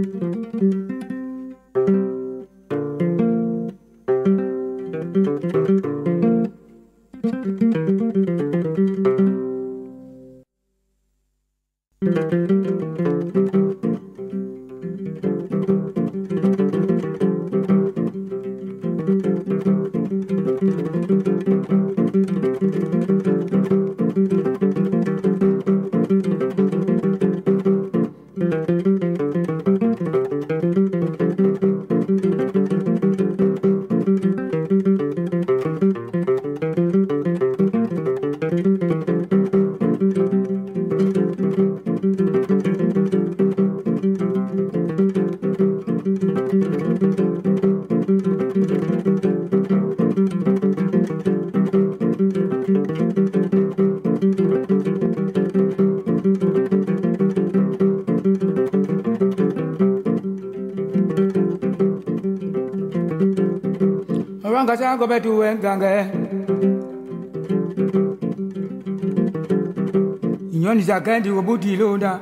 Go back to Wenganga. Yon is a candy of booty loader.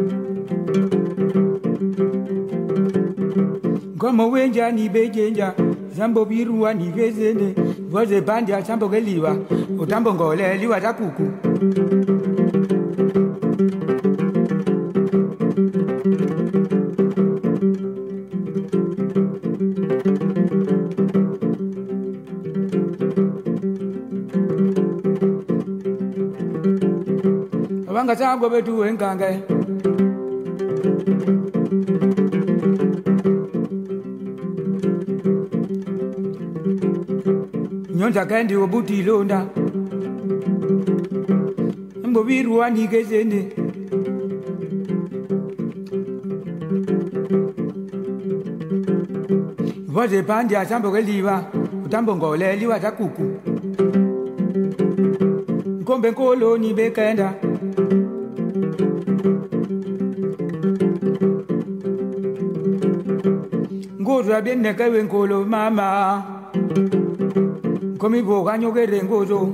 Come away, Johnny Bejanger, Zambo Birua, Nivesene, was a bandia Sambo Galiva, Utambongo, Liwa Kuku. Go back to Wenganga. Yonta candy or booty loader. And Bobiru and he gets in it. Was a pandia Sambo Galiva, Utambongo, Liwa Kuku. Combe Colo, Nibekanda. Go to a bin neck colo, mamma. Come go, and you get in gozo.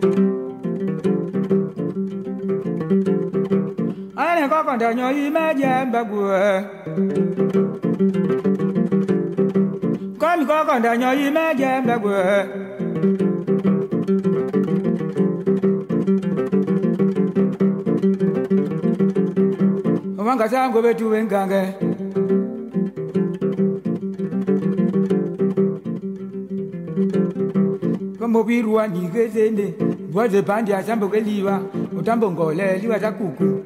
I never got on your imagine, Bagua. Come go on your imagine, Bagua. Wanga go back to Wenganga. Mobiru ni gezende boze bandi ya Sambo Galiva Utambongo Liwa Kuku.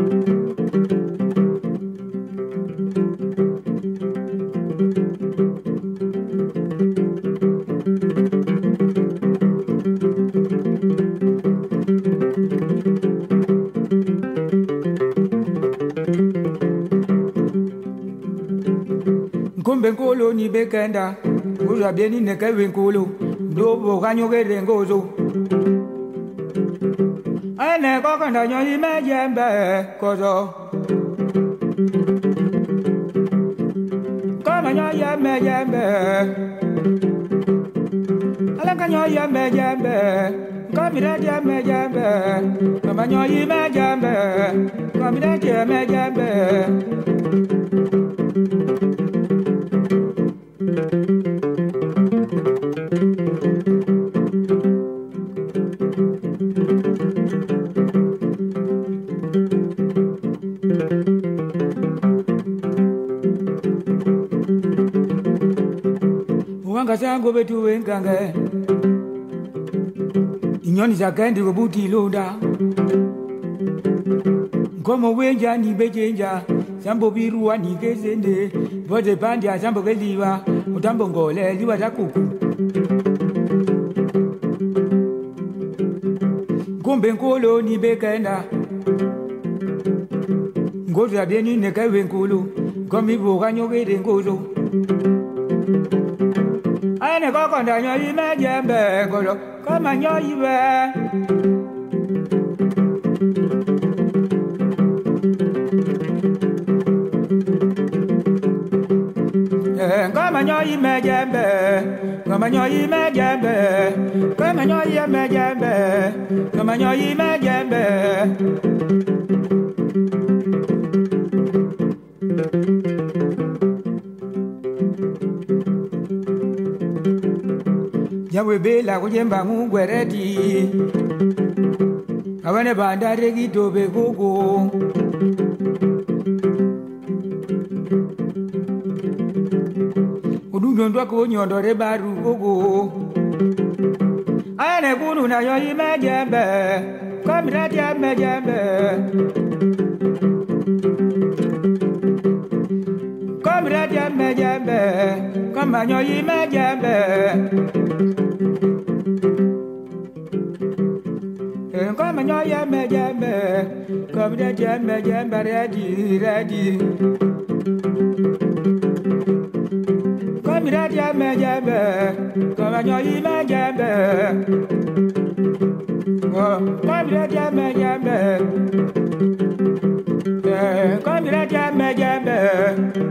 Kumbe Colo ni Bekanda, Ura Beni Nekawin Colo. Dobo ganyo get in gozo. I never got on your imagine back, Cozo. Come on, your yamajambe. I like on your yamajambe. Come in at yamajambe. Come on, your imajambe. Come in at yamajambe. Go back to Wenganga. Yon is a candy of booty loader. Come away, Johnny Bejanger, Sambo Birua, Nivesene, was a bandia Sambo Galiva, Utambongo, Liwa Kuku. Combe Colo, Nibekanda. Go to a Beni Nekawin Colo. Come go, and you get in gozo. I never got on your imagine back, come on your ear. Come on your imagine back, come on your imagine back, come on your imagine back, come on your imagine back. we be la kujemba mungwereti abane bandare gitobe gogo udundo ndwako nyondore baru gogo ane kunu na yo imejembe kamira jembe kamira jembe kamanyo imejembe kamanyo imejembe kamira jembe ready kamira jembe kamanyo imejembe kamira jembe kamira jembe